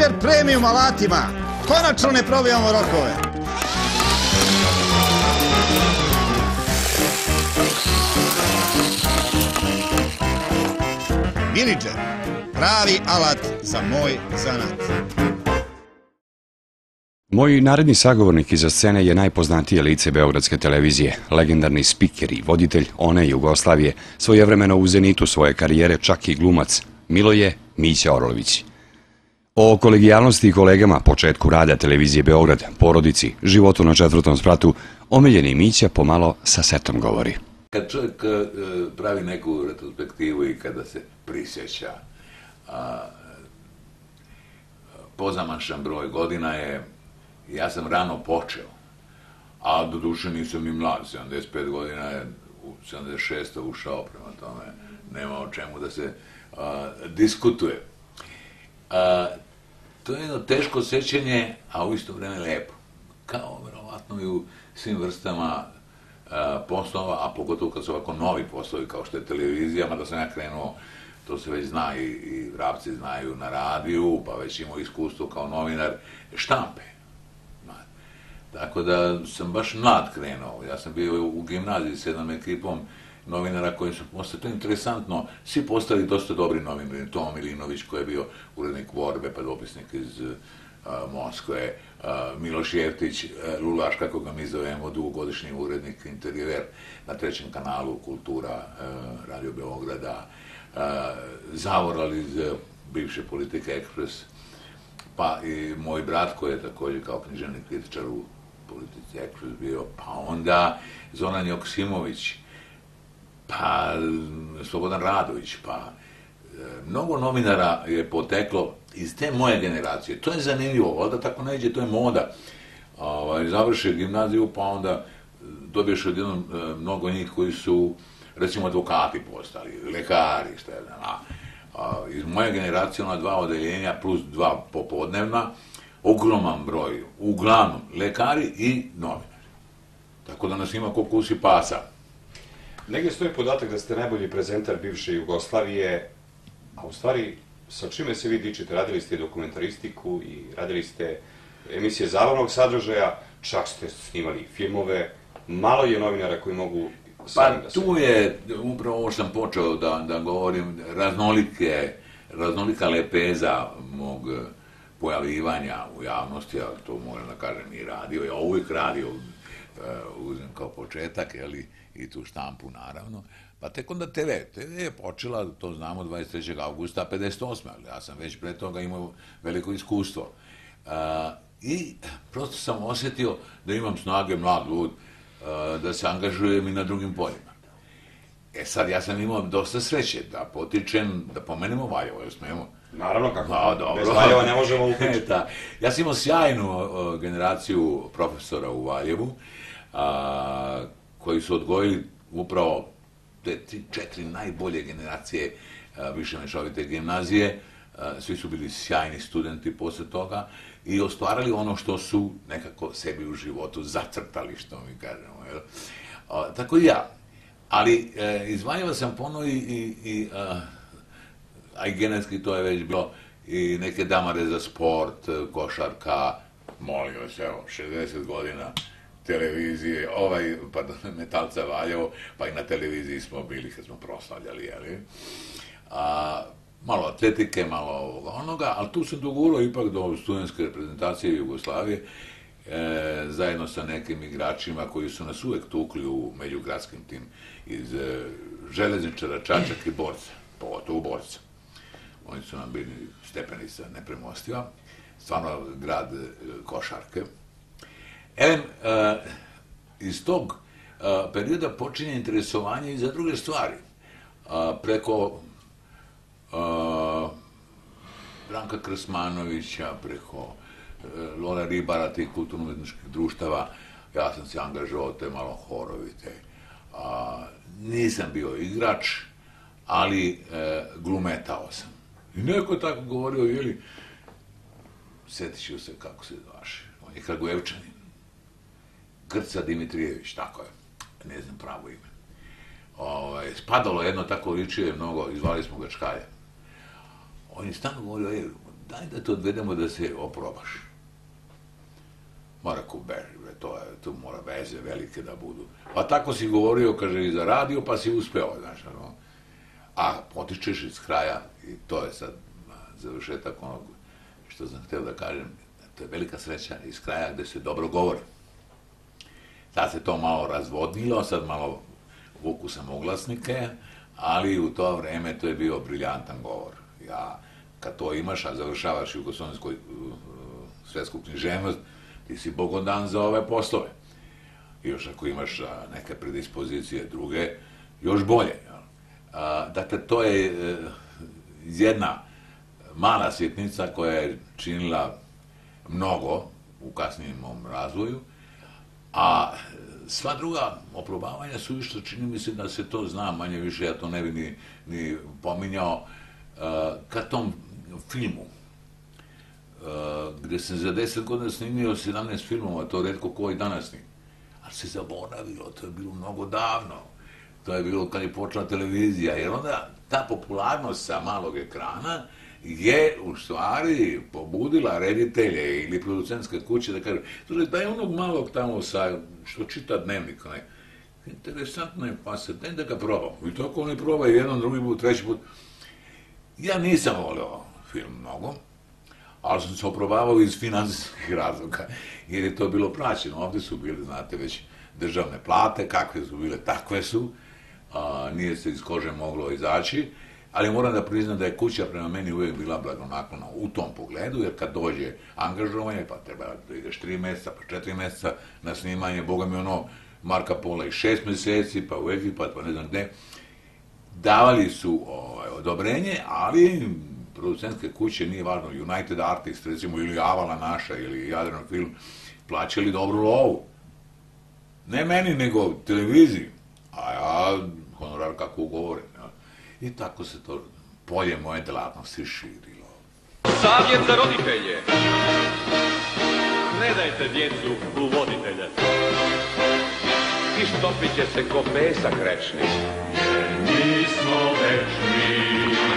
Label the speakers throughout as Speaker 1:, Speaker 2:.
Speaker 1: Ranger premium alatima. Konačno ne probijamo rokove. Miniđer, pravi alat za moj zanat.
Speaker 2: Moj naredni sagovornik iza scene je najpoznatije lice Beogradske televizije, legendarni spiker i voditelj one Jugoslavije, svojevremeno u zenitu svoje karijere čak i glumac, Miloje Mića Orlović. O kolegijalnosti i kolegama, početku rada televizije Beograd, porodici, životu na 4. spratu, omiljeni Mića pomalo sa setom govori.
Speaker 3: Kad čovjek pravi neku retrospektivu i kada se prisjeća, pozamašan broj godina je, ja sam rano počeo, a doduše nisam ni mlad, 75 godina je, u 76. ušao, prema tome nema o čemu da se diskutuje. To je jedno teško sećanje, a u isto vreme lepo. Kao, verovatno, i u svim vrstama poslova, a pogotovo kad su ovako novi poslovi, kao što je televizija, mada sam ja krenuo, to se već zna i vrapci znaju na radiju, pa već imao iskustvo kao novinar štampe. Tako da sam baš mlad krenuo. Ja sam bio u gimnaziji s jednom ekipom novinara koji su postali, to je interesantno, svi postali dosta dobri novinari. Tom Milinović koji je bio urednik Vorbe, pa dopisnik iz Moskve, Miloš Jeftić, Lulaš, kako ga mi zovemo, dugogodišnji urednik Interijer na 3. kanalu Kultura, Radio Beograda, Zavoral iz bivše Politike Ekspres, pa i moj brat koji je također kao književni kritičar u Politici Ekspres bio, pa onda Zoran Joksimović, pa Slobodan Radović, pa mnogo novinara je poteklo iz te moje generacije. To je zanimljivo, valjda tako ne iđe, to je moda. Završi gimnaziju, pa onda dobiješ odjednom mnogo njih koji su, recimo, advokati postali, lekari, šta je znam. Iz moje generacije, ona 2 odeljenja plus 2 popodnevna, ogroman broj, uglavnom lekari i novinari. Tako da nas ima ko kusi pasa.
Speaker 4: Negdje stoji podatak da ste najbolji prezentar bivše Jugoslavije, a u stvari sa čime se vi dičite? Radili ste dokumentaristiku i radili ste emisije zabavnog sadržaja, čak ste snimali filmove, malo je novinara koji mogu sami da se...
Speaker 3: Pa tu je, upravo ovo sam počeo da govorim, raznolika lepeza mog pojavljivanja u javnosti, ali to moram da kažem i radio, ja uvijek radio, uzem kao početak, i tu štampu naravno, pa tek onda TV. TV je počela, to znamo, 23. augusta 58. ali ja sam već pre toga imao veliko iskustvo. I prosto sam osjetio da imam snage, mlad lud, da se angažujem i na drugim poljima. Sad, ja sam imao dosta sreće da potičem, da pomenemo Valjevo, jel smemo?
Speaker 4: Naravno, kako, bez Valjeva ne možemo uključiti.
Speaker 3: Ja sam imao sjajnu generaciju profesora u Valjevu, koji su odgojili upravo te 3-4 najbolje generacije više mešovite gimnazije. Svi su bili sjajni studenti posle toga i ostvarali ono što su nekako sebi u životu zacrtali, što mi kažemo. Tako i ja. Ali iz Valjeva sam ponovo a i genetski to je već bilo, i neke damare za sport, košarka, molim vas, evo, 60 godina televizije, Metalca Valjevo, pa i na televiziji smo bili kad smo proslavljali, malo atletike, malo ovoga onoga, ali tu sam dogurao ipak do studentske reprezentacije Jugoslavije, zajedno sa nekim igračima koji su nas uvek tukli u međugradskim tim iz železničara, Čačak i Borca, pogotovo Borca. Oni su nam bili stepenica nepremostiva, stvarno grad košarke. Iz tog perioda počinje interesovanje i za druge stvari. Preko Branka Krsmanovića, preko Lora Ribara, tih kulturno-umetničkih društava, ja sam se angažovao te malo horovite. Nisam bio igrač, ali glumetao sam. I neko tako govorio, sjetit ću se kako se zvaše, on je Kragujevčanin, Grca Dimitrijević, tako je, ne znam pravo ime. Spadalo jedno, tako ličio je mnogo, i zvali smo ga Čkalja. On je stalno govorio, daj da te odvedemo da se oprobaš. Mora ko beži, to mora veze velike da budu. Pa tako si govorio, kaže, i za radio, pa si uspeo, znaš, ono. A potičeš iz kraja, i to je sad završetak onog što sam hteo da kažem, to je velika sreća iz kraja gde se dobro govori. Sad se to malo razvodnilo, sad malo vuku samoglasnike, ali u to vreme to je bio briljantan govor. Ja, kad to imaš, a završavaš jugoslovensku svetsku književnost, ti si bogodan za ove poslove. I još ako imaš neke predispozicije druge, još bolje. Dakle, to je jedna mala sitnica koja je činila mnogo u kasnijem mom razvoju, a sva druga oprobavanja su išla, čini mi se da se to zna, manje više, ja to ne bi ni pominjao, ka tom filmu, gde sam za 10 godina snimio 17 filmova, to retko ko i danas snimi. Ali se zaboravilo, to je bilo mnogo davno. To je bilo kad je počela televizija, jer onda ta popularnost sa malog ekrana je u stvari pobudila reditelje ili producentske kuće da kažu, daj onog malog tamo što čita dnevnik, interesantno je, pa se daj da ga probamo. I tako oni probaju jedan, drugi put, treći put. Ja nisam voleo film mnogo, ali sam se oprobavao iz finansijskih razloga, jer je to bilo plaćeno. Ovde su bile, znate, već državne plate, kakve su bile, takve su, nije se iz kože moglo izaći, ali moram da priznam da je kuća prema meni uvijek bila blagonaklona u tom pogledu, jer kad dođe angažovanje, pa treba da ideš 3 meseca, pa 4 meseca na snimanje, boga mi ono, Marka Pola i 6 meseci, pa u Egipat, pa ne znam gde, davali su odobrenje, ali producentske kuće, nije važno, United Artists, recimo, ili Avala naša, ili Jadran Film, plaćali dobru lovu. Ne meni, nego televiziji. A ja, honorar kako ugovorim. I tako se to polje moje delatnosti širilo.
Speaker 5: Savjet za roditelje. Ne dajte djecu u voditelje. Ištopit će se ko pesak rečni. Jer mi smo večni.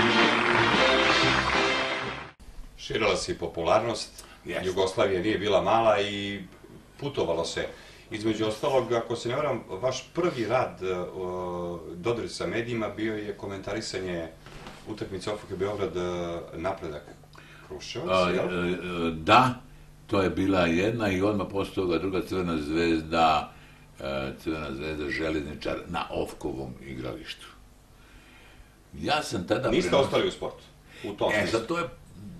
Speaker 4: Širila se i popularnost, Jugoslavija nije bila mala i putovalo se. Između ostalog, ako se ne varam, vaš prvi rad dodir sa medijima bio je komentarisanje utakmice OFK Beograd Napredak Kruševac, jel?
Speaker 3: Da, to je bila jedna i odmah posle toga druga Crvena zvezda Železničar na OFK-ovom igralištu. Ja sam tada...
Speaker 4: Niste ostali u sportu? U tom smislu?
Speaker 3: To je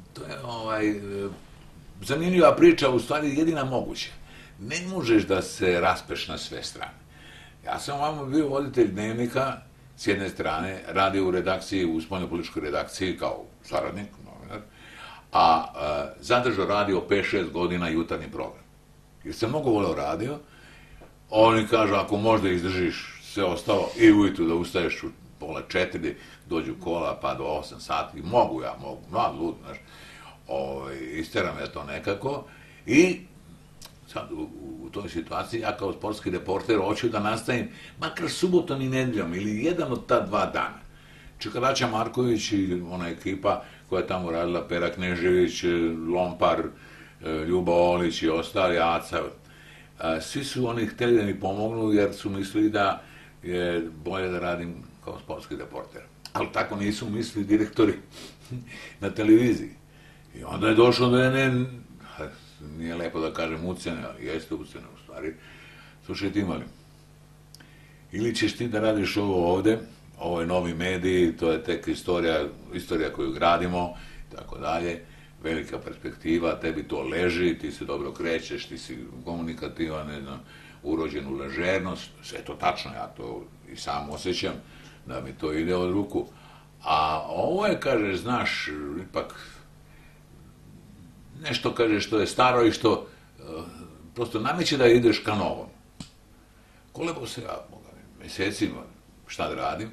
Speaker 3: zanimljiva priča, u stvari jedina moguća. Ne možeš da se raspeš na sve strane. Ja sam ovamo bio voditelj dnevnika, s jedne strane, radio u redakciji, u spoljnopolitičkoj redakciji, kao saradnik, novinar, a zadržao radio 5-6 godina jutarnji program. Jer sam mnogo voleo radio, oni kažu, ako možda izdržiš sve ostalo i ujutru da ustaješ u 3:30, dođu kola, pa do 8 sati, mogu, mlad lud, znaš, isteram ja to nekako i sad u toj situaciji ja kao sportski reporter hoću da nastavim makar subotom i nedeljom ili jedan od ta 2 dana. Čekarača Marković i ona ekipa koja je tamo radila, Pera Knežević, Lompar, Ljuba Olić i ostali, Aca, svi su oni hteli da mi pomognu jer su mislili da je bolje da radim kao sportski reporter. Ali tako nisu mislili direktori na televiziji. I onda je došlo do jedne, nije lepo da kažem ucene, ali jeste ucene u stvari. Slušaj ti, Mali, ili ćeš ti da radiš ovo ovde, ovo je novi mediji, to je tek istorija koju gradimo, tako dalje, velika perspektiva, tebi to leži, ti se dobro krećeš, ti si komunikativan, ne znam, urođen u ležernost, sve to tačno, ja to i sam osjećam, da mi to ide od ruku. A ovo je, kaže, znaš, ipak nešto, kaže, što je staro i što prosto nameće da ideš ka novom. Kolebo se ja, mesecima, šta da radim.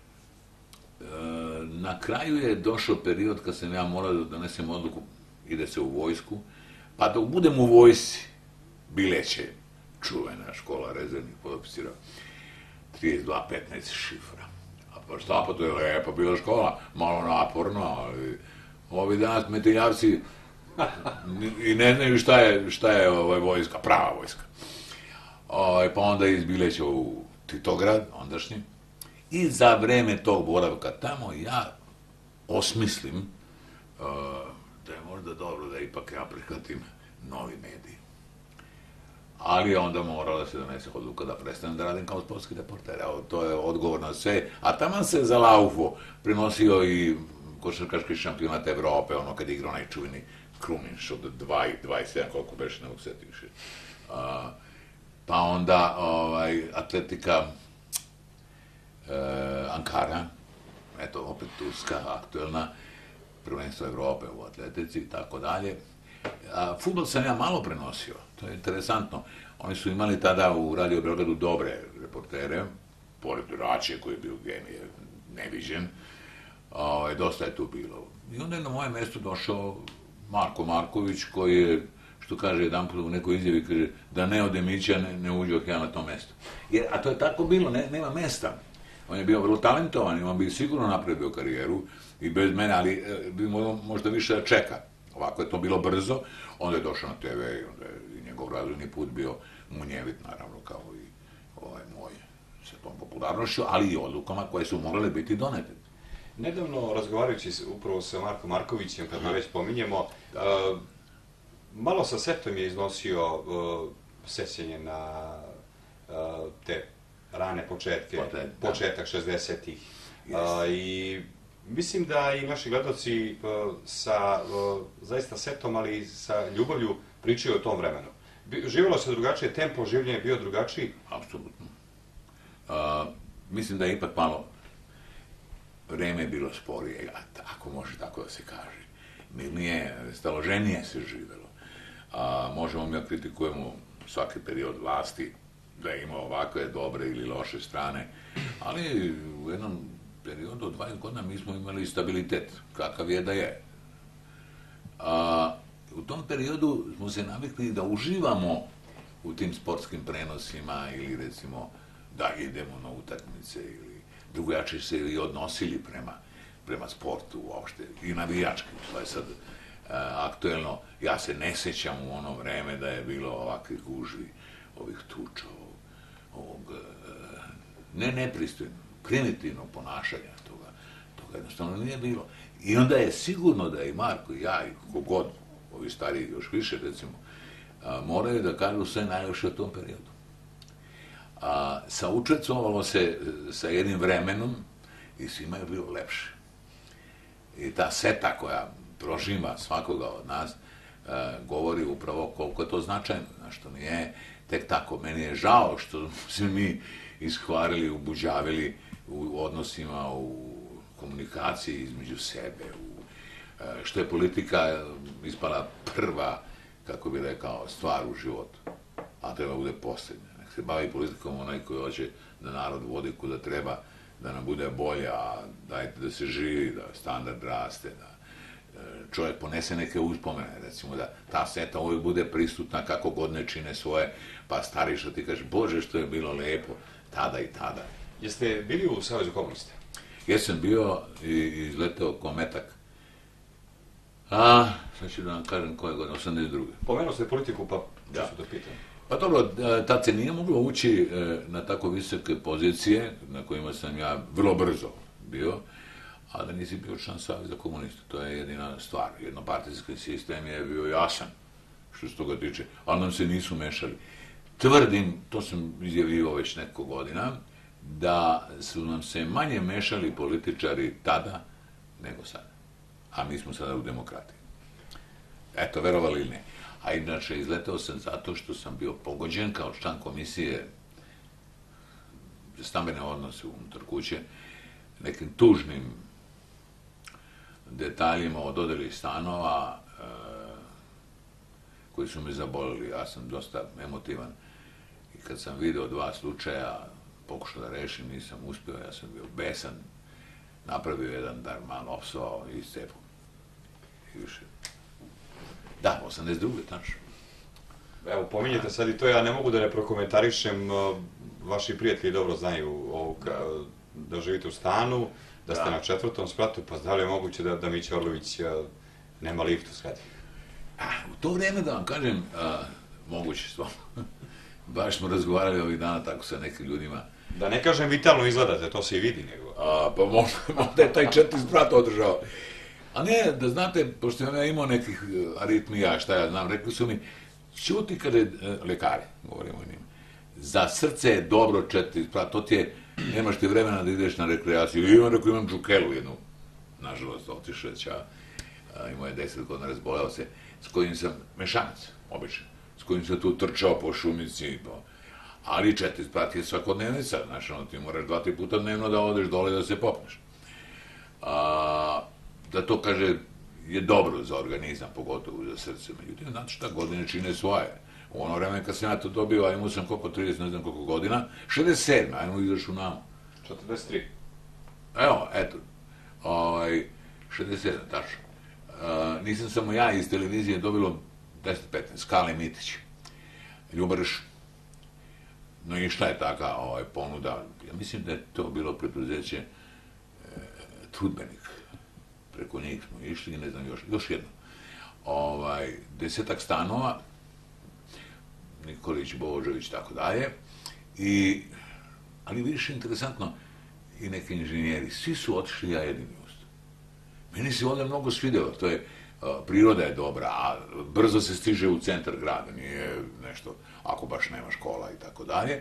Speaker 3: Na kraju je došao period kad sam ja morao da donesem odluku, ide se u vojsku, pa dok budem u vojsci, bileće, čuvena škola rezervnih podoficira, 32-15 šifra. A pa šta, pa to je lepa bila škola, malo naporno, ali Ovi danas metiljarci i ne znaju šta je vojska, prava vojska. Pa onda iz Bileća u Titograd, ondašnji. I za vreme tog boravka tamo ja osmislim da je možda dobro da ipak ja prihvatim novi medij. Ali onda morala da se donese odluka da prestanem da radim kao sportski reporter. Evo, to je odgovor na sve. A taman se za Laufo prenosio i košarkaški šampionat Evrope, ono kad je igrao onaj čuveni Kruminš od 2,27, koliko beš, ne mogu se više. Pa onda atletika Ankara, eto, opet Turska, aktuelna, prvenstvo Evrope u atletici i tako dalje. Fudbal sam ja malo prenosio, to je interesantno. Oni su imali tada u Radio Beogradu dobre reportere, pored Rače koji je bio genije, neviđen, dosta je tu bilo. I onda je na moje mesto došao Marko Marković, koji je, što kaže jedan put u nekoj izjavi, kaže da ne ode Mića, ne uđoh ja na to mesto. A to je tako bilo, nema mesta. On je bio vrlo talentovan i on bi sigurno napravio karijeru i bez mene, ali bi možda više da čeka. Ovako je to bilo brzo, onda je došao na TV i onda je i njegov razvojni put bio munjevit, naravno, kao i moj, sa tom popularnošću, ali i odlukama koje su morale biti donete.
Speaker 4: Nedavno, razgovarajući upravo sa Markom Markovićem, kad ga već pominjemo, malo sa setom je iznosio sećanje na te rane početke, početak 60-ih. I mislim da i naši gledaoci sa zaista setom, ali i sa ljubavlju pričaju o tom vremenu. Živjelo se drugačije, tempo življenja je bio drugačiji?
Speaker 3: Apsolutno. Mislim da je ipak malo vreme je bilo sporije, ako može tako da se kaže. Mirnije, staloženije se živjelo. Možemo mi da kritikujemo svaki period vlasti, da ima ovakve dobre ili loše strane, ali u jednom periodu od 20 godina mi smo imali stabilitet, kakav je da je. U tom periodu smo se navikli da uživamo u tim sportskim prenosima ili recimo da idemo na utakmice ili drugačije se i odnosili prema sportu uopšte i navijački. To je sad aktuelno. Ja se ne sećam u ono vreme da je bilo ovakvih gužvi, ovih tuča, ovog nepristojnog, primitivnog ponašanja toga jednostavno nije bilo. I onda je sigurno da i Marko i ja i kogod, ovi stariji još više recimo, moraju da kažu sve najviše o tom periodu. Saučestvovalo se sa jednim vremenom i svima je bilo lepše. I ta seta koja prožima svakoga od nas govori upravo koliko je to značajno, što nije tek tako. Meni je žao što se mi ishvarili, ubuđavili u odnosima, u komunikaciji između sebe, što je politika ispala prva, kako bi rekao, stvar u životu, a treba bude posljednja. Nek se bavi politikom onaj koji hoće da narod vodi kuda treba, da nam bude bolje, a dajte da se živi, da standard raste, da čovjek ponese neke uspomene, recimo da ta seta uvijek bude prisutna kako god ne čine svoje, pa stari što ti kaže, Bože što je bilo lepo, tada i tada.
Speaker 4: Jeste bili u Savezu komunista?
Speaker 3: Jesam bio i izleteo ko metak. Sad ću da vam kažem koje godine, 82.
Speaker 4: Pomenuo ste politiku, pa ću se da pitam.
Speaker 3: Pa dobro, tad se nije moglo ući na tako visoke pozicije, na kojima sam ja vrlo brzo bio, a da nisi bio član Saveza komunista. To je jedina stvar. Jednopartijski sistem je bio jasan, što se toga tiče, ali nam se nisu mešali. Tvrdim, to sam izjavio već neko godina, da su nam se manje mešali političari tada nego sada. A mi smo sada u demokratiji. Eto, verovali ili ne. A inače, izletao sam zato što sam bio pogođen kao član komisije za stambene odnose unutar kuće, nekim tužnim detaljima o dodeli stanova koji su me zabolili. Ja sam dosta emotivan i kad sam video 2 slučaja, pokušao da rešim, nisam uspio, ja sam bio besan, napravio jedan darman, opsovao i iscepao. I više. Da, 82. tačno.
Speaker 4: Evo, pominjete sad i to, ja ne mogu da ne prokomentarišem, vaši prijatelji dobro znaju da živite u stanu, da ste na 4. spratu, pa da li je moguće da Mića Orlović nema lift u zgradi?
Speaker 3: U to vreme, da vam kažem, moguće stvarno. Baš smo razgovarali ovih dana tako sa nekim ljudima.
Speaker 4: Da ne kažem vitalno izgledate, to se i vidi nego.
Speaker 3: Pa možda je taj 4. sprat održao. A ne, da znate, pošto sam ja imao nekih aritmija, šta ja znam, rekli su mi, ćuti kada je lekari, govorimo o njima, za srce je dobro 4. sprat, to ti je, nemaš ti vremena da ideš na rekreaciju. Imam džukelu jednu, nažalost, otišaoća, imao je 10 godina, razboleo se, s kojim sam, mešanac, obično, s kojim sam tu trčao po šumici, ali 4. sprat je svakodnevnica, znaš, ti moraš 2-3 puta dnevno da odeš dole da se popneš. Da to, kaže, je dobro za organizam, pogotovo za srce. Međutim, znate šta, godine čine svoje. U ono vreme kad sam ja to dobio, a imao sam koliko, 30, ne znam koliko godina, 67, ajmo izaš u namu.
Speaker 4: 43.
Speaker 3: Evo, eto, 67, tačno. Nisam samo ja iz televizije dobilo 10-15, Skale Mitić, Ljubarš, no i šta je taka ponuda, ja mislim da je to bilo preduzeće Trudbenik, preko njih smo išli, ne znam, još jedno. 10 stanova, Nikolić, Božović, tako dalje, ali više interesantno, i neki inženjeri, svi su otišli, ja jedini ustao. Meni se ovdje mnogo svidelo, to je, priroda je dobra, a brzo se stiže u centar grada, nije nešto, ako baš nema škola i tako dalje.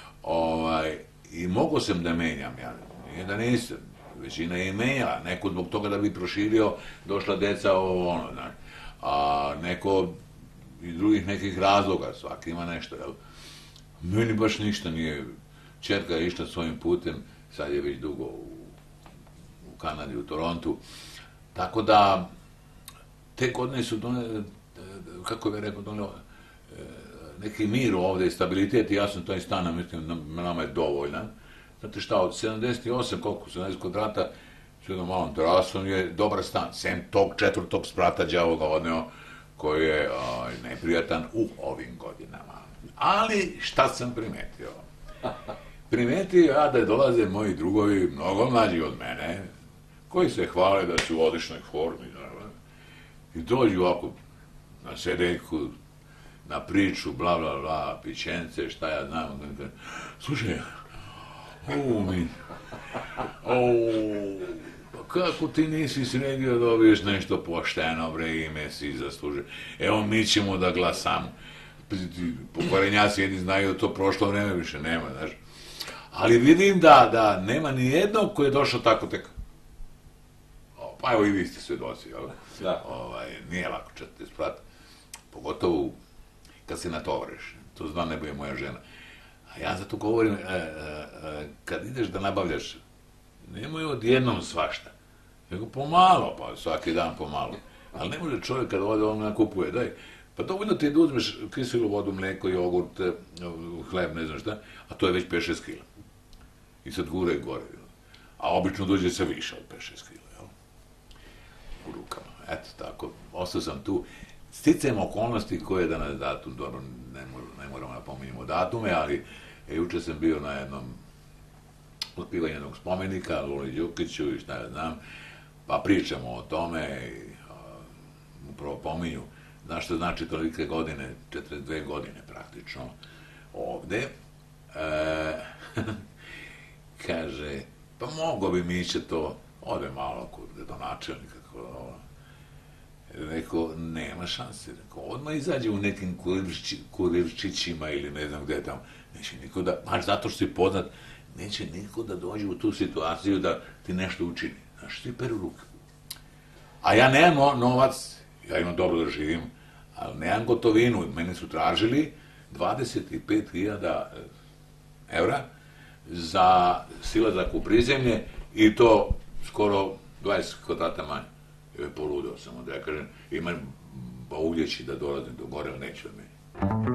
Speaker 3: I mogo sam da menjam, ja, nije da nisam, većina je i menjala, neko zbog toga da bi proširio, došla deca, znaš, a neko iz drugih nekih razloga, svaki ima nešto, jel? Meni baš ništa nije, ćerka je išla svojim putem, sad je već dugo u Kanadi, u Torontu, tako da te godine su doneli, kako bih rekao, doneli neki mir ovde i stabilitet i ja sam taj stan, mislim, nama je dovoljan. Znate šta, od 78, koliko, 70 kvadrata, s jednom malom terasom je dobar stan, sem tog 4. sprata đavo ga odneo, koji je neprijatan u ovim godinama. Ali šta sam primetio? Primetio ja da dolaze moji drugovi, mnogo mlađi od mene, koji se hvale da su u odličnoj formi, i dođu ovako na sedeljku, na priču, bla, bla, bla, pićence, šta ja znam, slušaj, kako ti nisi sredio da dobiješ nešto pošteno, bre, ime si zaslužio. Evo, mi ćemo da glasamo. Pokvarenjaci jedni znaju to prošlo vreme, više nema, znaš. Ali vidim da nema ni jednog koji je došao tako tek. Pa evo i vi ste svedoci, jel?
Speaker 4: Da.
Speaker 3: Nije lako 4. sprat, pogotovo kad se natovariš. To zna nebo je moja žena. A ja zato govorim, kad ideš da nabavljaš, nemoj odjednom svašta, nego pomalo, pa svaki dan pomalo. Ali ne može čovjek kad ode on nakupuje, daj, pa dovoljno ti je da uzmeš kiselu vodu, mleko, jogurt, hleb, ne znam šta, a to je već 5-6 kila. I sad gure gore. A obično dođe se više od 5-6 kila, jel? U rukama. Eto, tako, ostao sam tu. Sticajem okolnosti koje je danas datum, dobro, ne moramo napominjemo datume, ali juče sam bio na jednom otpivanju jednog spomenika, Luli Đukiću i šta ja znam, pa pričamo o tome i upravo pominju, znaš što znači tolike godine, 42 godine praktično, ovde. Kaže, pa mogo bi Miće to, ode malo kod gradonačelnika, rekao, nema šanse, rekao, odmah izađe u nekim kurirčićima ili ne znam gde tamo, neće niko da, baš zato što si poznat, neće niko da dođe u tu situaciju da ti nešto učini, znaš, svi peru ruke. A ja nemam novac, ja imam dobro da živim, ali nemam gotovinu, mene su tražili 25.000 evra za silazak u prizemlje i to skoro 20 kvadrata manje. Poludeo sam, onda ja kažem, imam ugljeći da dolazim do gore, ali neću od meni.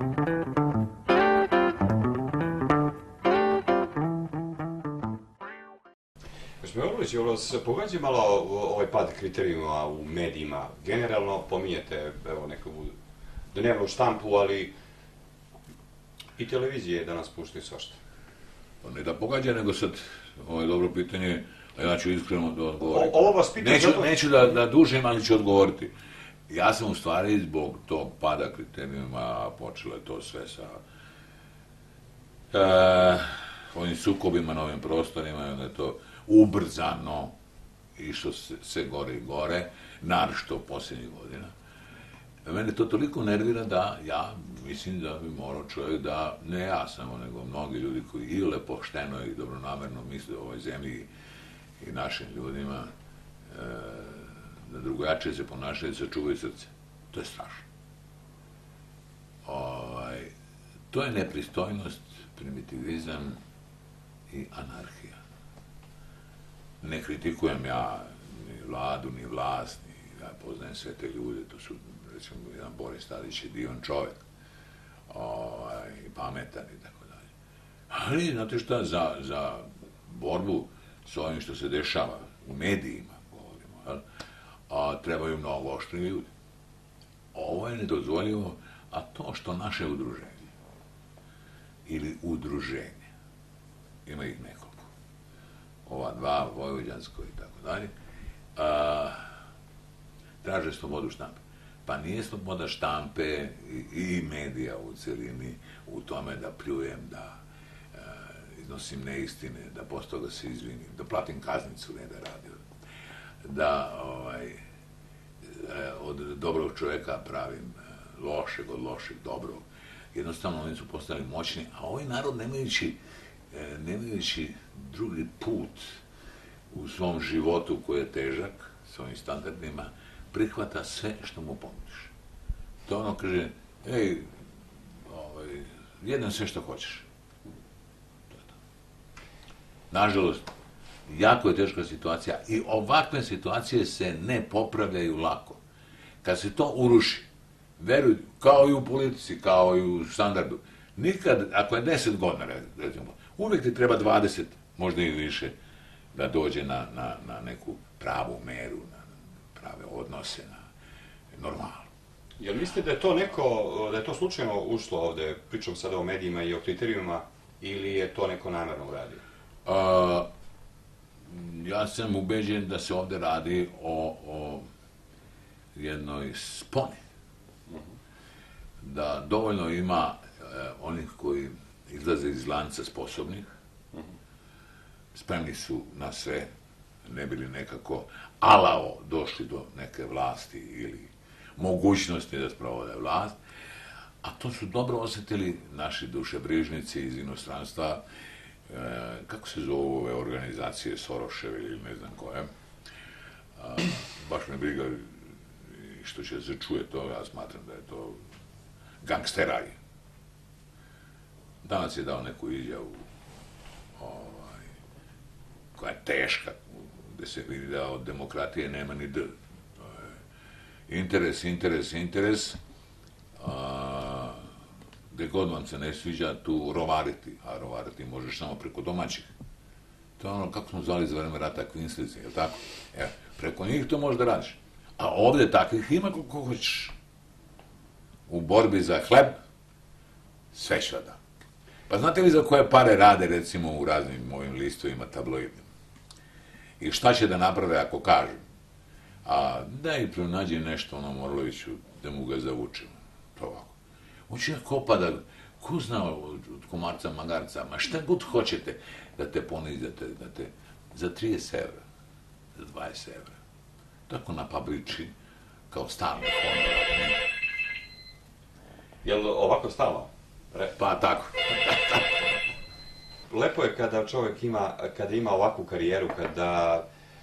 Speaker 4: Gospodin Orlović, vas pogađa malo ovaj pad kriterijuma u medijima. Generalno pominjete, evo, neku dnevnu štampu, ali i televizije danas puštaju svašta.
Speaker 3: Pa ne da pogađa, nego sad, ovo je dobro pitanje, A ja ću iskreno da odgovorim.
Speaker 4: Ovo vas pitam
Speaker 3: Neću da dužim, ali ću odgovoriti. Ja sam u stvari zbog tog pada kriterijuma, počelo je to sve sa ovim sukobima na ovim prostorima, i onda je to ubrzano išlo sve gore i gore, naročito posljednjih godina. Mene to toliko nervira da ja mislim da bi morao čovjek da, ne ja samo, nego mnogi ljudi koji ili pošteno i dobronamerno misle o ovoj zemlji i našim ljudima, da drugačije se ponašaju, sačuvaju srce. To je strašno. To je nepristojnost, primitivizam i anarhija. Ne kritikujem ja ni vladu, ni vlast, ja poznajem sve te ljude, to su, recimo, jedan Boris Tadić je divan čovjek, pametan i tako dalje. Ali, znate šta, za borbu s ovim što se dešava u medijima, govorimo, trebaju mnogo oštri ljudi. Ovo je nedozvoljivo, a to što naše udruženje ili udruženje, ima ih nekoliko, ova dva, vojvođansko i tako dalje, traže slobodu štampe. Pa nije sloboda štampe i medija u celini u tome da pljujem, da iznosim neistine, da posle toga se izvinim, da platim kaznicu, ne da radim, da od dobrog čovjeka pravim lošeg, od lošeg dobrog. Jednostavno, oni su postali moćni, a ovaj narod, nemajući drugi put u svom životu koji je težak, svojim standardima, prihvata sve što mu ponudiš. To ono kaže, ej, jedem sve što hoćeš. To je to. Nažalost, jako je teška situacija i ovakve situacije se ne popravljaju lako. Kad se to uruši, veruj, kao i u politici, kao i u standardu, nikad, ako je 10 godina, recimo, uvijek ti treba 20, možda i više, da dođe na neku pravu meru, na prave odnose, na normalno.
Speaker 4: Jel mislite da je to da je to slučajno ušlo ovde, pričam sada o medijima i o kriterijumima, ili je to neko namerno uradio?
Speaker 3: Ja sam ubeđen da se ovde radi o jednoj sponi. Da dovoljno ima onih koji izlaze iz lanca sposobnih, spremni su na sve, ne bili nekako alao došli do neke vlasti ili mogućnosti da sprovode vlast, a to su dobro osjetili naši dušebrižnici iz inostranstva, kako se zovu ove organizacije, Soroševe ili ne znam koje. Baš me briga što će se čuje to, ja smatram da je to gangsteraj. Danas je dao neku izjavu koja je teška, gde se vidi da od demokratije nema ni D. Interes, gde god vam se ne sviđa, tu rovariti, a rovariti možeš samo preko domaćih. To je ono kako smo zvali za vreme rata kvinslici, je li tako? Preko njih to možeš da radiš. A ovde takvih ima koliko hoćeš. U borbi za hleb, sve ću da dam. Pa znate li za koje pare rade, recimo, u raznim mojim listovima tabloidnim? I šta će da naprave ako kažem? A daj pronađi nešto onom Orloviću da mu ga zavučem. To ovako. Hoće ja kopa da, ko zna od komarca, magarca, ma šta god hoćete da te ponizate, da te za 30 evra, za 20 evra. Tako napabliči kao stalno honor.
Speaker 4: Jel ovako stalno?
Speaker 3: Pa tako.
Speaker 4: Lepo je kada čovjek kada ima ovakvu karijeru, kada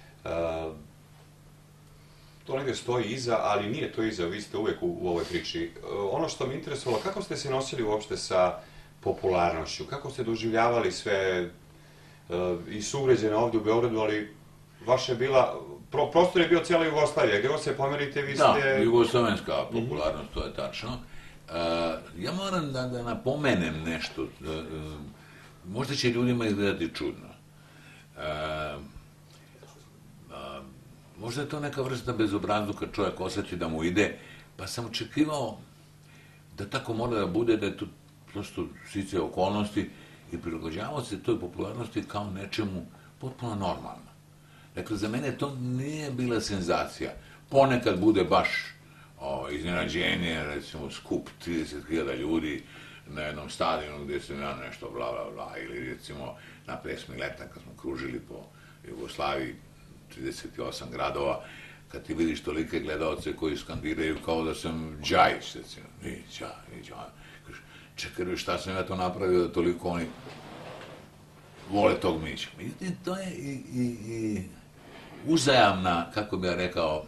Speaker 4: to negdje stoji iza, ali nije to iza, vi ste uvijek u ovoj priči. Ono što me interesovalo, kako ste se nosili uopšte sa popularnošću, kako ste doživljavali sve i sugrađene ovdje u Beogradu, ali vaša je bila, prostor je bio cijela Jugoslavija, gdje se pomerite, vi ste...
Speaker 3: Da, jugoslovenska popularnost, to je tačno. Ja moram da napomenem nešto, možda će ljudima izgledati čudno. Možda je to neka vrsta bezobrazluka, čovjek osjeti da mu ide, pa sam očekivao da tako mora da bude, da je to prosto sice okolnosti i prilagođavao se toj popularnosti kao nečemu potpuno normalno. Dakle, za mene to nije bila senzacija. Ponekad bude baš iznenađenje, recimo skup 30.000 ljudi na jednom stadionu gdje sam ja nešto bla bla bla, ili recimo na pesmi Leta kad smo kružili po Jugoslaviji 38 gradova, kad ti vidiš tolike gledalce koji skandiraju kao da sam Džajić, recimo, ni Džaj. Čekaj, šta sam ja to napravio da toliko oni vole tog Mića. Međutim, to je i uzajamna, kako bi ja rekao,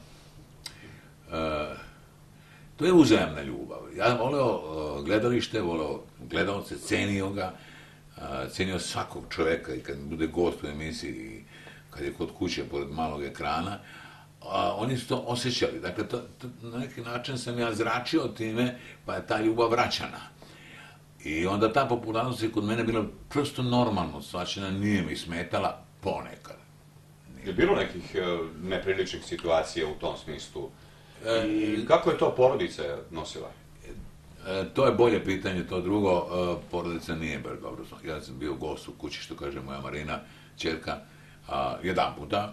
Speaker 3: to je uzajamna ljubav. Ja voleo gledalište, voleo gledalce, cenio ga, cenio svakog čoveka i kad bude gost u emisiji i kad je kod kuće pored malog ekrana, oni su to osjećali. Dakle, na neki način sam ja zračio time, pa je ta ljubav vraćana. I onda ta popularnost je kod mene bila prosto normalno shvaćena, nije mi smetala ponekad.
Speaker 4: Je bilo nekih nepriličnih situacija u tom smislu? I kako je to porodica nosila?
Speaker 3: To je bolje pitanje, to drugo, porodica nije baš dobro. Ja sam bio gost u kući, što kaže moja Marina, ćerka, jedan puta.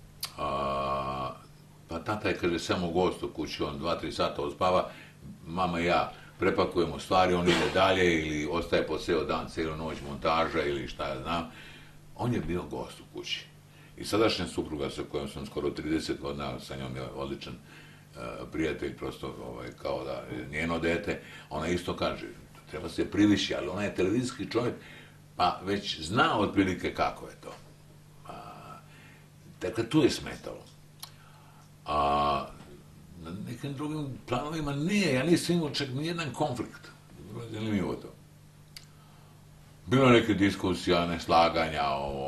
Speaker 3: Pa tata je, kaže, samo gost u kući, on 2-3 sata ospava, mama i ja prepakujemo stvari, on ide dalje ili ostaje po ceo dan, cijelu noć montaža ili šta ja znam. On je bio gost u kući. I sadašnja supruga sa kojom sam skoro 30 godina, sa njom je odličan prijatelj, prosto kao da je njeno dete, ona isto kaže, treba se privići, ali ona je televizijski čovjek, pa već zna otprilike kako je to. Dakle, tu je smetalo. Na nekim drugim planovima nije, ja nisam imao čak nijedan konflikt. Zanimljivo to. Bilo neke diskusija, neslaganja,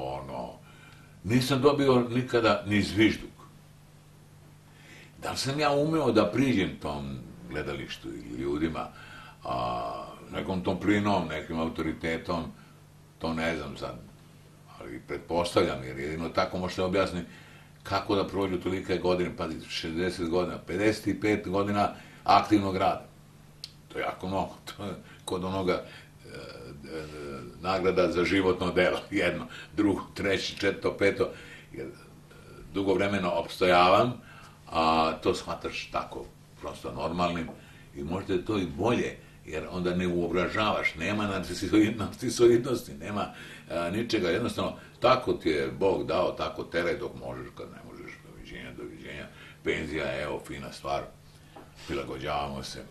Speaker 3: nisam dobio nikada ni zvižduk. Da li sam ja umeo da priđem tom gledalištu ili ljudima, nekom tom plinom, nekim autoritetom, to ne znam sad, ali pretpostavljam, jer jedino tako možete objasniti kako da prođu tolike godine, pa 60 godina, 55 godina aktivnog rada. To je jako mnogo, to je kod onoga nagrada za životno delo, jedno, drugo, treće, četvrto, peto, jer dugo vremena opstojavam, a to shvataš tako prosto normalnim i možda je to i bolje, jer onda ne uobražavaš, nema narcisoidnosti, nema ničega, jednostavno tako ti je Bog dao, tako teraj dok možeš, kad ne možeš, doviđenja, penzija je, evo, fina stvar, prilagođavamo se.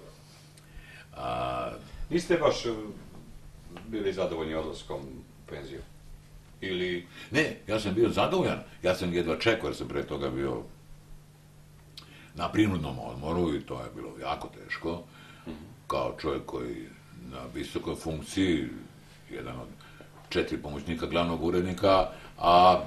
Speaker 4: Niste baš bili zadovoljni odlaskom u penziju? Ili...
Speaker 3: Ne, ja sam bio zadovoljan, ja sam jedva čekao, jer sam pre toga bio na prinudnom odmoru i to je bilo jako teško, kao čovjek koji na visokoj funkciji, jedan od 4 pomoćnika glavnog urednika, a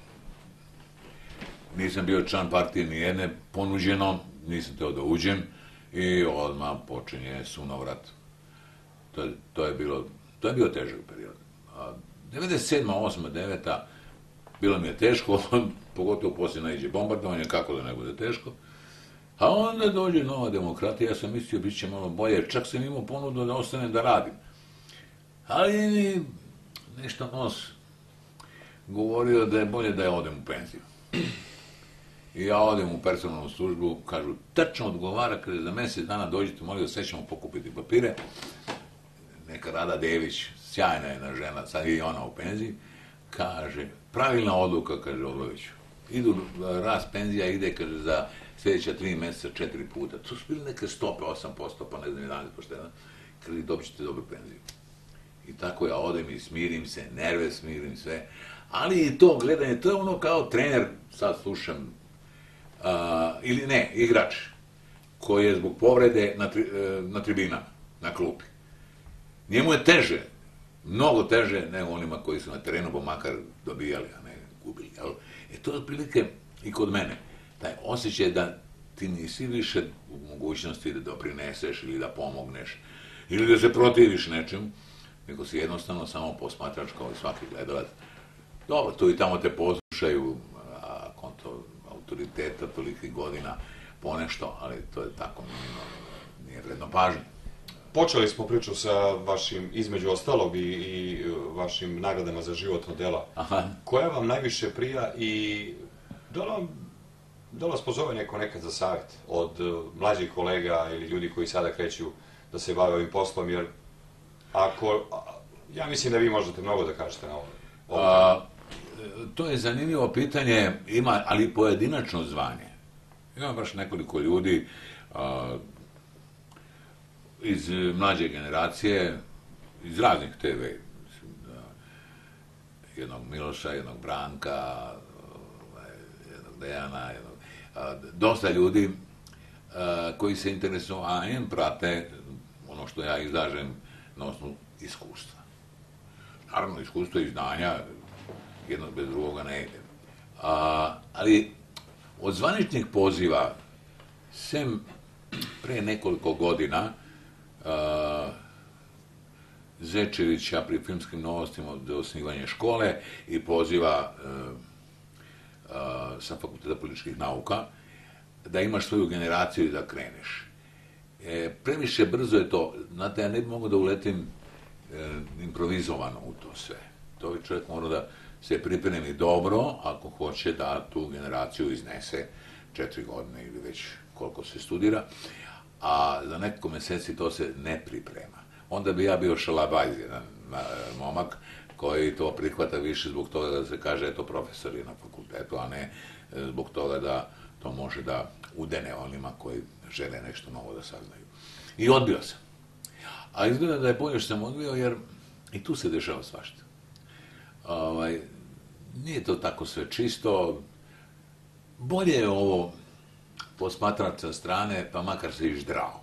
Speaker 3: nisam bio član partije nijedne, ponuđeno, nisam teo da uđem i odmah počinje sunovrat. To je bio težak period. 97. 8. 9. bilo mi je teško, pogotovo poslije naiđe bombardovanje, kako da ne bude teško. A onda dođe nova demokratija, ja sam mislio bit će malo bolje, čak sam imao ponudu da ostanem da radim. Ali nešto nos govorio da je bolje da ja odem u penziju. I ja odem u personalnu službu, kažu, tačno odgovara, kada za mjesec dana dođete, molim da sve ćemo pokupiti papire. Neka Rada Dević, sjajna jedna žena, sad je i ona u penziji, kaže, pravilna odluka, kaže Orloviću. Rast penzija ide, kaže, za sljedeća 3 mjeseca 4 puta. To su bili neke stope, 8%, pa ne znam, 11 poštena. Kaže, dobit ćete dobru penziju. I tako ja odem i smirim se, nerve smirim sve. Ali i to gledanje, to je ono kao trener, sad slušam, ili ne, igrač, koji je zbog povrede na tribinama, na klupi. Njemu je teže, mnogo teže nego onima koji su na terenu, pa makar dobijali, a ne gubili. To je otprilike i kod mene. Taj osjećaj da ti nisi više u mogućnosti da doprineseš ili da pomogneš ili da se protiviš nečemu, nego si jednostavno samo posmatrač kao i svaki gledalac. Dobro, tu i tamo te poslušaju konto autoriteta tolikih godina ponešto, ali to je tako nije vredno pažnje.
Speaker 4: Počeli smo priču sa vašim, između ostalog, i vašim nagradama za životno delo.
Speaker 3: Aha.
Speaker 4: Koja vam najviše prija i Da li vas pozove neko nekad za savjet od mlađih kolega ili ljudi koji sada kreću da se bave ovim poslom, jer ja mislim da vi možete mnogo da kažete na ovo.
Speaker 3: To je zanimljivo pitanje, ima, ali pojedinačno zvanje. Ima baš nekoliko ljudi iz mlađe generacije, iz raznih TV, jednog Miloša, jednog Branka, jednog Dejana, dosta ljudi koji se interesuju, a prate ono što ja izlažem na osnovu iskustva. Naravno, iskustvo i znanja, jedno bez drugoga ne ide. Ali od zvaničnih poziva, sem pre nekoliko godina, Zečevića pri Filmskim novostima za osnivanje škole i poziva sa Fakulteta političkih nauka, da imaš svoju generaciju i da kreneš. Previše brzo je to, znate, ja ne bi mogao da uletim improvizovano u to sve. To bi čovjek mora da se pripremi dobro, ako hoće da tu generaciju iznese 4 godine ili već koliko se studira, a za nekoliko meseci to se ne priprema. Onda bi ja bio šalabajz, jedan momak koji to prihvata više zbog toga da se kaže eto profesor je na fakultetu, a ne zbog toga da to može da udene onima koji žele nešto novo da saznaju. I odbio sam. A izgleda da je bolje što sam odbio, jer i tu se dešava svašta. Nije to tako sve čisto. Bolje je ovo posmatrati sa strane, pa makar se i ždrao.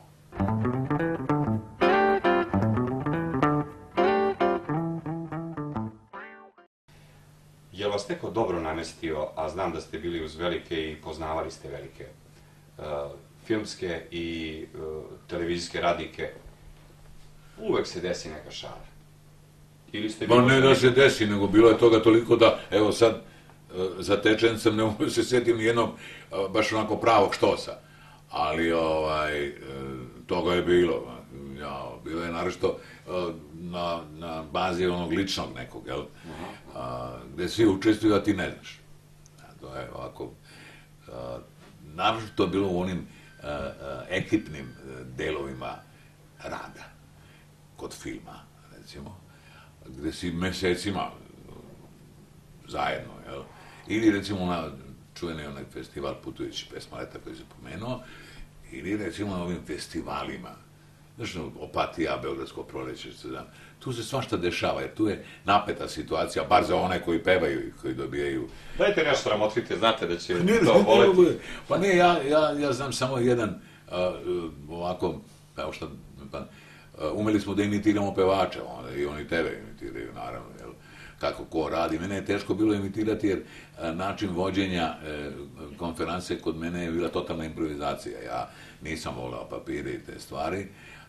Speaker 4: Je li vas neko dobro namestio, a znam da ste bili uz velike i poznavali ste velike filmske i televizijske radnike, uvek se desi neka šara?
Speaker 3: Ma ne da se desi, nego bilo je toga toliko da, evo sad, zatečen sam, ne mogu se sjetim nijednog baš onako pravog štosa, ali toga je bilo. Bilo je naročito na bazi onog ličnog nekog, jel? Gde svi učestvuju, a ti ne znaš. To je ovako, naročito bilo u onim ekipnim delovima rada, kod filma, recimo, gde si mesecima zajedno, jel? Ili recimo na čuveni onaj festival Putujući pesmaleta koji se pomenuo, ili recimo na ovim festivalima, znaš, Opatija, Beogradsko proleće, tu se svašta dešava, jer tu je napeta situacija, bar za one koji pevaju i koji dobijaju...
Speaker 4: Dajte nešto nam otkrite, znate da će to voleti.
Speaker 3: Pa ne, ja znam samo jedan, ovako, evo šta, umeli smo da imitiramo pevača, i oni tebe imitiraju, naravno, jel? Kako ko radi. Mene je teško bilo imitirati, jer način vođenja konferanse kod mene je bila totalna improvizacija. Ja nisam voleo papire i te stvari,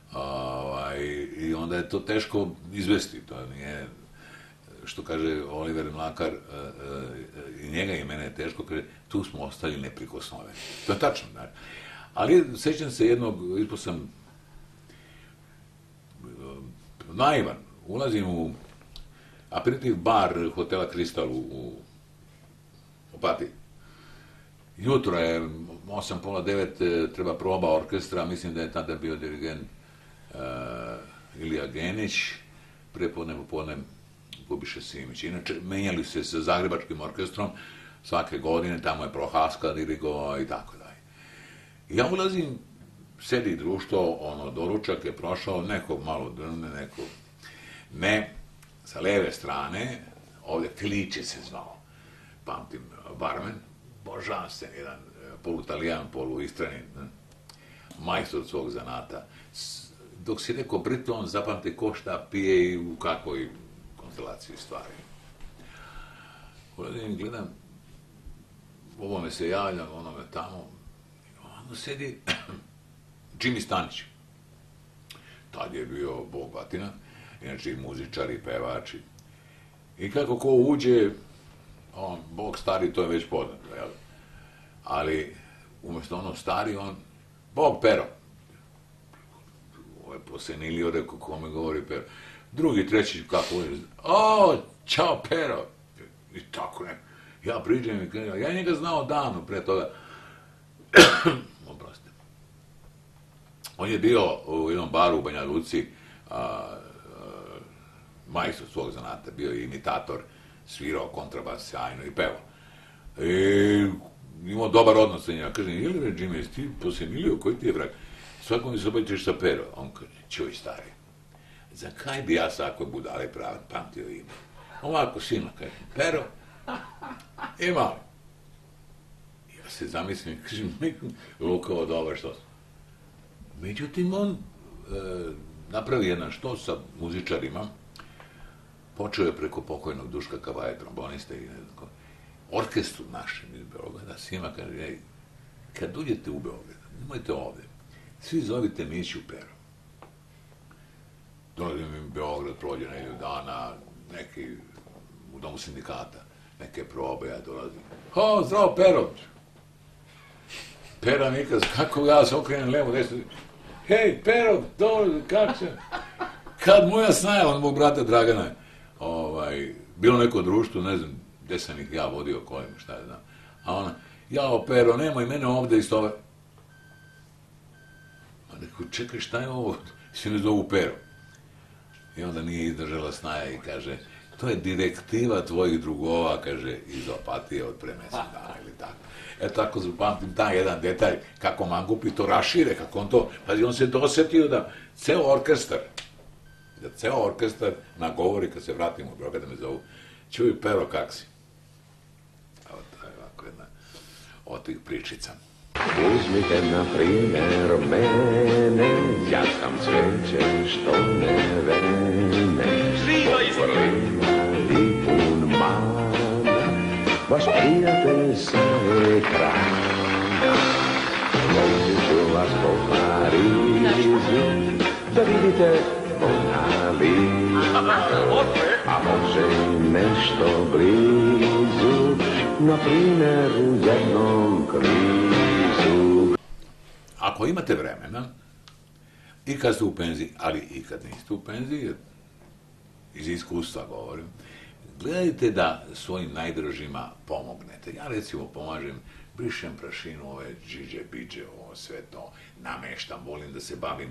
Speaker 3: i onda je to teško izvesti. To nije, što kaže Oliver Mlakar, i njega i mene je teško, kaže, tu smo ostali neprikosnoveni. To je tačno, znači. Ali sećam se jednog, ispod sam naivan, ulazim u aperitiv bar hotela Kristal u Opatiji. Jutro je 8, pola 9, treba proba orkestra, mislim da je tada bio dirigent Ilija Genić, prepodne, popodne Bubiša Simić. Inače, menjali se sa Zagrebačkim orkestrom svake godine, tamo je Prohaska dirigovao i tako dalje. Ja ulazim, sedi društvo, doručak je prošao, nekog malo drvne, nekog ne, sa leve strane, ovdje Filiće se zvao, pamtim, barmen, božanstven, jedan polutalijan, poluistranin, majstor svog zanata. Dok si rekao Brito, on zapamte ko šta pije i u kakvoj konstelaciji stvari. Ulazim, gledam, ovome se javljam, onome tamo, ono sedi Jimmy Stanić. Tad je bio bog batina, inače i muzičar i pevač. I kako ko uđe, on, bog stari, to je već poznato, jel? Ali, umjesto ono stari, on, bog Pero. Ovo je posenilio, rekao, kome govori Pero. Drugi, treći, kako uđe, o, čao Pero. I tako ne. Ja priđem i kažem, ja njega znao davno pre toga. Oprosti. On je bio u jednom baru u Banja Luci, majstor svog zanata, bio je imitator, svirao kontrabas sjajno i pevao. I imao dobar odnos sa njima. Kažem, je li Redžime, jesi ti posenilio, koji ti je vrak? Svako mi se obavitiš sa Pero. On kaže, čuj stari, za kaj bi ja svakoj budale pamtio ime? Ovako, sino, kaže, Pero, ima li? Ja se zamislim, kažem, Lukovo dobro što sam. Međutim, on napravi jedan što sa muzičarima, počeo je preko pokojnog Duška Kavaje, tromboniste i ne znam ko, orkestru našem iz Beograda, svima kaže, ej, kad uđete u Beograd, nemojte ovde, svi zovite Miću Pero. Dolazim im Beograd, prođe nedelju dana, neki u domu sindikata, neke probe, ja dolazim. O, zdravo, Pero! Pera mi kaže, kako ja se okrenem levo, desno, hej, Pero, dobro, kako se? Kad moja snaja, on mog brata Dragana, bilo neko društvo, ne znam, gde sam ih ja vodio, kojim, šta je znam. A ona, jao, Pero, nemoj mene ovde iz toga. A neko, čekaj, šta je ovo? Svi ne zovu Pero. I onda nije izdržala snaja i kaže, to je direktiva tvojih drugova, kaže, iz Opatije od pre mesec dana ili tako. Tako zapamtim taj jedan detalj, kako mangupi to rašire, kako on to, pazi, on se dosetio da ceo orkestar nagovori, kad se vratimo u Beograd, da me zovu, čuj, Pero, kak si? Evo, to je ovako jedna od tih pričica.
Speaker 5: Uzmite na primjer mene, ja sam cveće što ne vene, vrlina i pun mana, vaš prijatelj sa ekrana. Vozit ću vas po Parizu, da vidite Mona Lizu, a može i nešto blizu, na primjer u jednom krizu.
Speaker 3: Ako imate vremena, i kad ste u penziji, ali i kad niste u penziji, iz iskustva govorim, gledajte da svojim najdražima pomognete. Ja recimo pomažem, brišem prašinu, ove džiđe, biđe, ovo sve to, nameštam, volim da se bavim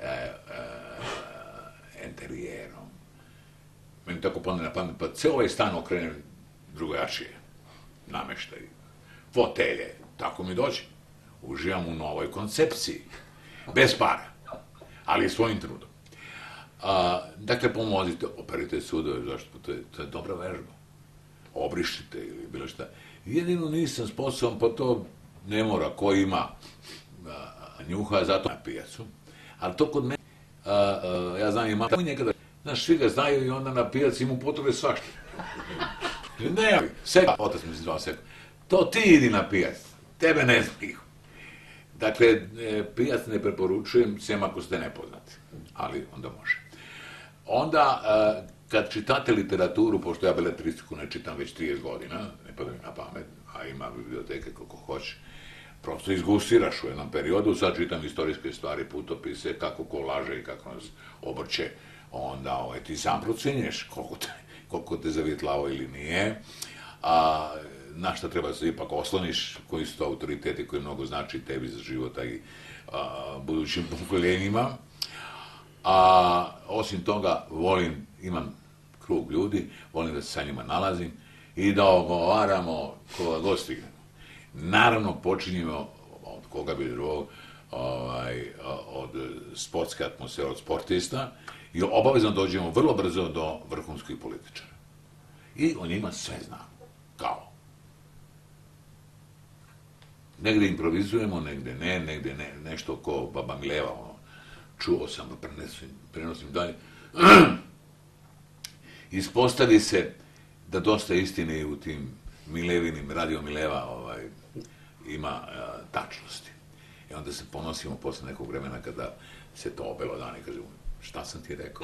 Speaker 3: enterijerom. Meni tako padne na pamet, pa ceo ovaj stan okrenem drugačije. Nameštaj, fotelje, tako mi dođe. Uživam u novoj koncepciji, bez para, ali svojim trudom. Dakle, pomozite, operite sudove, zašto? To je dobra vežba. Obrišite ili bilo šta. Jedino nisam sposoban, pa to ne mora, ko ima njuha, zato na pijacu. Ali to kod mene, ja znam, ima nekada, znaš, svi ga znaju i onda na pijaci mu potrebe svašta. Ne, Seka, otac mi se zvao Seka, to ti idi na pijac, tebe ne znam ih. Dakle, pijac ne preporučujem, sem ako ste nepoznati, ali onda može. Onda, kad čitate literaturu, pošto ja beletristiku ne čitam već 30 godina, ne pada mi na pamet, a ima biblioteke koliko hoće, prosto izgustiraš u jednom periodu, sad čitam istorijske stvari, putopise, kako ko laže i kako nas obrće, onda ti sam procenjuješ koliko te zavjetlavo ili nije, na šta treba se ipak osloniš, koji su to autoriteti koji mnogo znači tebi za života i budućim pokoljenjima. Osim toga, volim, imam krug ljudi, volim da se sa njima nalazim i da ogovaramo koga god stignemo. Naravno, počinjemo od koga bi drugog, od sportske atmosfere, od sportista i obavezno dođemo vrlo brzo do vrhunskih političara. I o njima sve znamo. Kao. Negde improvizujemo, negde ne, nešto ko Baba Mileva, čuo sam, prenosim dalje. Ispostavi se da dosta istine i u tim Milevinim, Radio Mileva ima tačnosti. I onda se ponosimo posle nekog vremena kada se to obelodani i kažemo, šta sam ti rekao?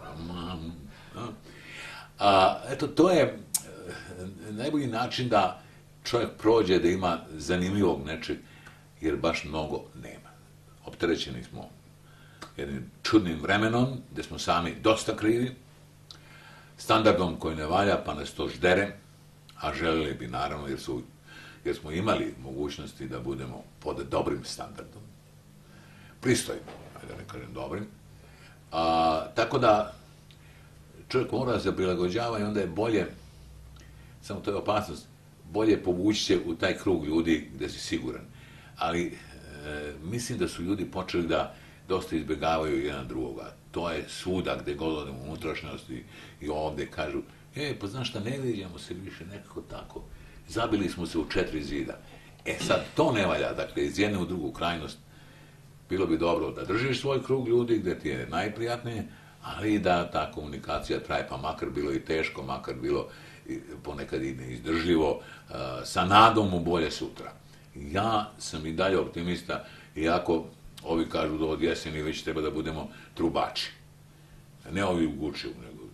Speaker 3: Eto, to je najbolji način da čovjek prođe, da ima zanimljivog nečeg, jer baš mnogo nema. Opterećeni smo jednim čudnim vremenom, gde smo sami dosta krivi, standardom koji ne valja, pa nas to ždere, a želeli bi naravno jer smo imali mogućnosti da budemo pod dobrim standardom, pristojno, ajde da ne kažem dobrim, tako da čovjek mora da se prilagođava i onda je bolje, samo to je opasnost, bolje povući se u taj krug ljudi gde si siguran. Ali mislim da su ljudi počeli da dosta izbjegavaju jedan drugoga. To je svuda gde god odemo u unutrašnjosti i ovde kažu, pa znaš šta, ne viđamo se više nekako tako. Zabili smo se u 4 zida. Sad, to ne valja, dakle, iz jedne u drugu krajnost. Bilo bi dobro da držiš svoj krug ljudi gde ti je najprijatnije, ali da ta komunikacija traje, pa makar bilo i teško, makar bilo ponekad i neizdržljivo, sa nadom u bolje sutra. Ja sam i dalje optimista, iako ovi kažu da od jeseni već treba da budemo trubači. Ne ovi u Gučiju, nego...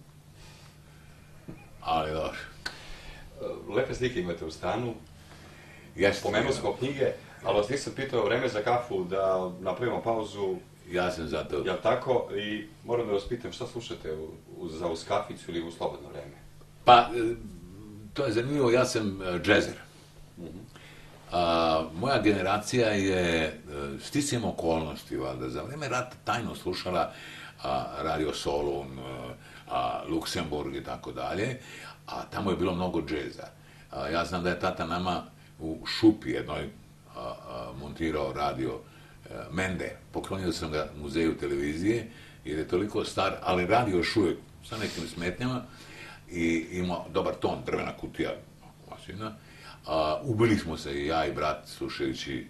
Speaker 3: Ali dobro.
Speaker 4: Lepe slike imate u stanu.
Speaker 3: Pomenuo
Speaker 4: smo knjige, ali vas nisam pitao vreme za kafu, da napravimo pauzu.
Speaker 3: Ja sam za to.
Speaker 4: Jel tako? I moram da vas pitam šta slušate uz kaficu ili u slobodno vreme?
Speaker 3: Pa, to je zanimljivo, ja sam džezer. Moja generacija je sticajem okolnosti, valjda, za vreme rata tajno slušala Radio Solun, Luksemburg i tako dalje, a tamo je bilo mnogo džeza. Ja znam da je tata nama u šupi jednoj montirao radio Mende. Poklonio sam ga muzeju televizije, jer je toliko star, ali radio još uvijek sa nekim smetnjama i ima dobar ton, drvena kutija, masina. Ubili smo se i ja i brat slušajući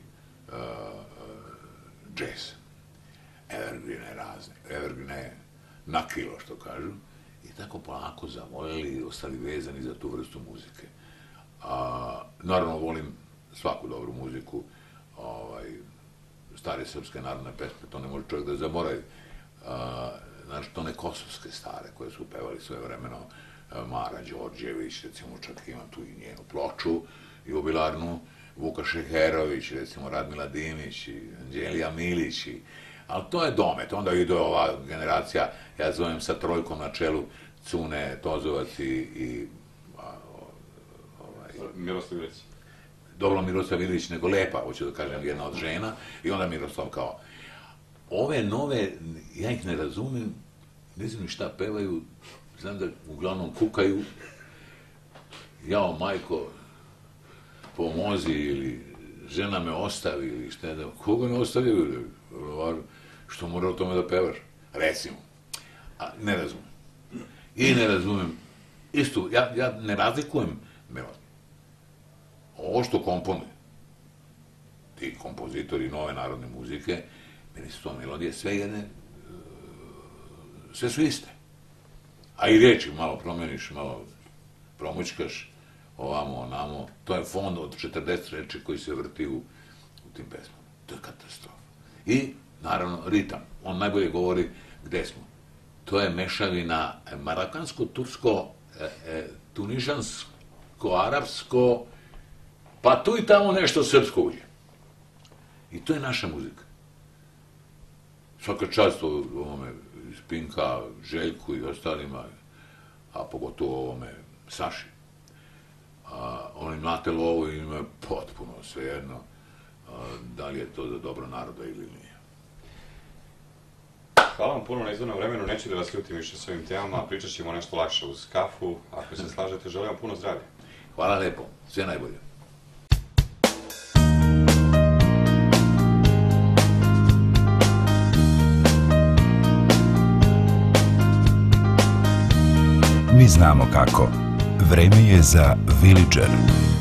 Speaker 3: džez. Evergrine razne, evergrine na kilo, što kažu. I tako polako zavoljeli i ostali vezani za tu vrstu muzike. Naravno, volim svaku dobru muziku, stare srpske narodne pesme, to ne može čovjek da zaboravi. Znači, to ne kosovske stare koje su pevali svoje vremeno, Mara Đorđević, recimo, čak imam tu i njenu ploču jubilarnu, Vuka Šeherović, recimo Radmila Dimić, Anđelija Milić, ali to je domet, onda ide ova generacija, ja zovem sa trojkom na čelu, Cune, Tozovac i
Speaker 4: Miroslav Ilić.
Speaker 3: Dobro, Miroslav Ilić, nego Lepa, hoću da kažem, jedna od žena, i onda Miroslav kao. Ove nove, ja ih ne razumem, ne znam ni šta pevaju, znam da uglavnom kukaju, jao majko, pomozi, ili žena me ostavi, ili šta je da, koga ne ostavi, što mora o tome da pevaš, recimo. Ne razumem. I ne razumem, isto, ja ne razlikujem melodiju. Ovo što komponuje, ti kompozitori nove narodne muzike, meni su to melodije sve jedne, sve su iste. A i reči malo promeniš, malo promućkaš, ovamo, onamo, to je fond od 40 reči koji se vrti u tim pesmama. To je katastrofa. I, naravno, ritam. On najbolje govori gde smo. To je mešavina marakansko-tursko, tunižansko-arapsko, pa tu i tamo nešto srpsko uđe. I to je naša muzika. Svaka čast ovome Pinka, Željku i ostalima, a pogotovo ovome Saši. Oni Mlate Lovo im je potpuno svejedno da li je to za dobro naroda ili nije.
Speaker 4: Hvala vam puno na izdvojenom vremenu, neću da vas ljutim više s ovim temama, pričat ćemo nešto lakše uz kafu. Ako se slažete, želim vam puno zdravlja.
Speaker 3: Hvala lepo, sve najbolje.
Speaker 6: Mi znamo kako. Vreme je za Villager.